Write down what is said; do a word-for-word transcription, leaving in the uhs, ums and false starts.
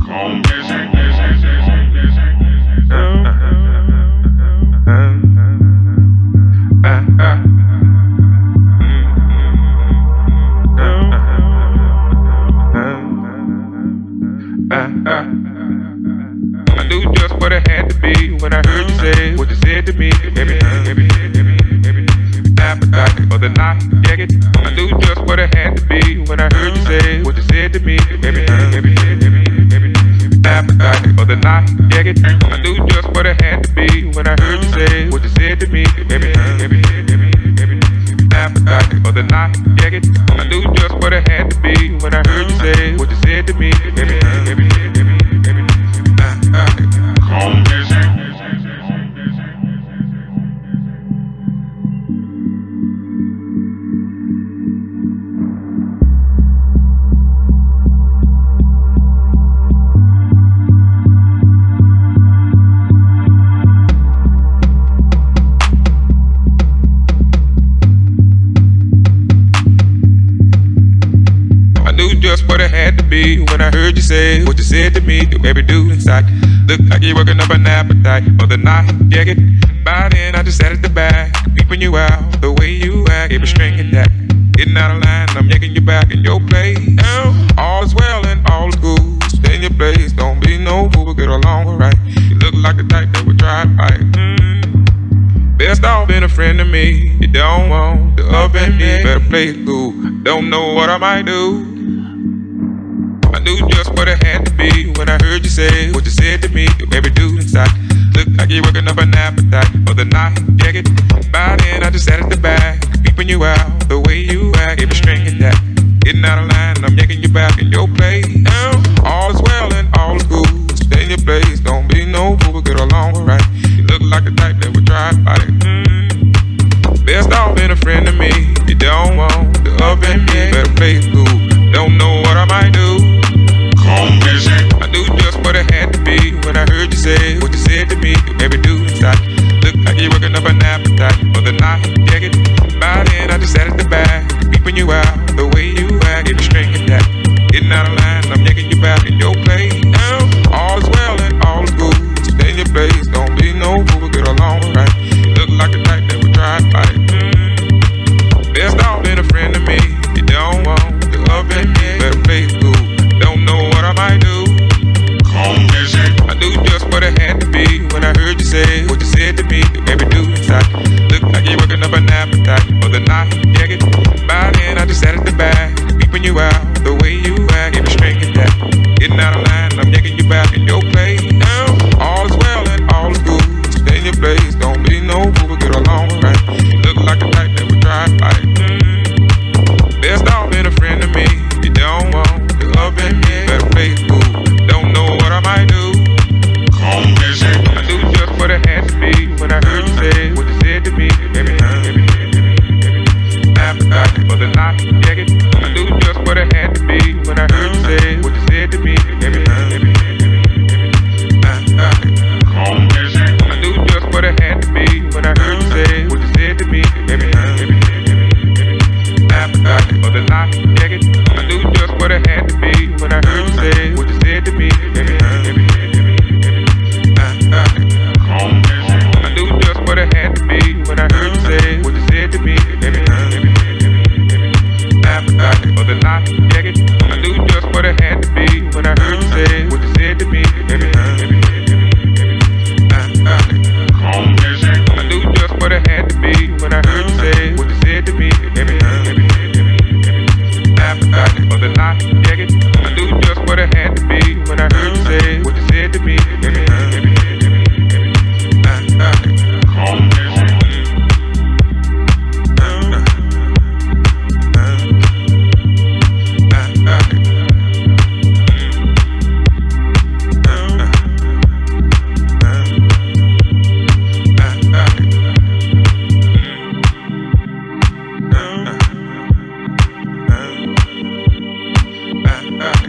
I knew just what it had to be when I heard you say what you said to me. Everything, everything, everything, everything. Appetite for the night, yeah, it. I knew just what it had to be when I heard you say what you said to me. Everything, everything, everything, everything. Appetite for the night, yeah, it. I knew just what it had to be when I heard you say what you said to me. Everything, everything, everything, everything. Appetite for the night, yeah, it. I knew just what it had to be when I heard you say what you said to me. Everything, everything, everything, everything. Home music. I knew just what it had to be when I heard you say what you said to me. Do every do inside. Look like you're working up an appetite for the night, yeah, get. By then I just sat at the back, peeping you out, the way you act, every string and that. Getting out of line, I'm yanking you back in your place. All is well and all is good. Stay in your place, don't be no fool, get along right. You look like the type that would try to fight. Mm. Best off being a friend to me. You don't want the up and me, better play it cool. Don't know what I might do. I knew just what it had to be when I heard you say what you said to me. Do every do inside. Look like you're working up an appetite for the night, yeah, get. By then I just sat at the back, peeping you out, the way you act, every string and that. Getting out of line, I'm yanking you back in your place. All is well and all is good. Stay in your place, don't be no fool, get along right. You look like the type that would try to fight. Mm. Best off being a friend to me. You don't want the up and me, better play it cool. Don't know what I might do. Home music. I knew just what it had to be when I heard you say what you said to me. Do every do inside. Look like you're working up an appetite for the night, yeah, get. By then I just sat at the back, peeping you out, the way you act, every string and that. Getting out of line, I'm yanking you back in your place. All is well and all is good. Stay in your place, don't be no fool, get along right. You look like the type that would try to fight. Mm. Best off being a friend to me. You don't want the up and me, better play it cool. Don't know what I might do. Home music. I knew just what it had to be when I heard you say what you said to me. Do every do inside. Look like you're working up an appetite for the night, yeah, get. By then I just sat at the back, peeping you out, the way you act, every string and that. Getting out of line, I'm yanking you back in your place. All is well and all is good. Stay in your place, don't be no fool, get along right. You look like a type that would try to fight. Mm. Best off being a friend to me. You don't want the up and me, better play it cool. Don't know what I might do. Home music. I knew just what it had to be when I heard you say what you said to me. Everything, everything, everything, everything. Appetite for the night, yeah, it. I knew just what it had to be when I heard you say what you said to me. Everything, everything, everything, everything. Appetite. Home music. I knew just what it had to be when I heard you say what you said to me. Everything, everything, everything, everything. Appetite for the night, yeah, it. I knew just what it had to be when I heard you say what you said to me. Everything, everything, everything, everything. Home music. I knew just what it had to be when I heard you say what you said to me. Everything, everything, everything, everything. Appetite for the night, yeah, it. I knew just what it had to be when I heard you say what you said to me. Everything, everything, everything, everything. Home music. I knew just what it had to be when I heard you say what you said to me. Everything, everything, everything. Appetite for the night, yeah, it. I knew just what it had to be when I heard you say what you said to me. Everything, everything, everything, everything. Home music. Uh, uh.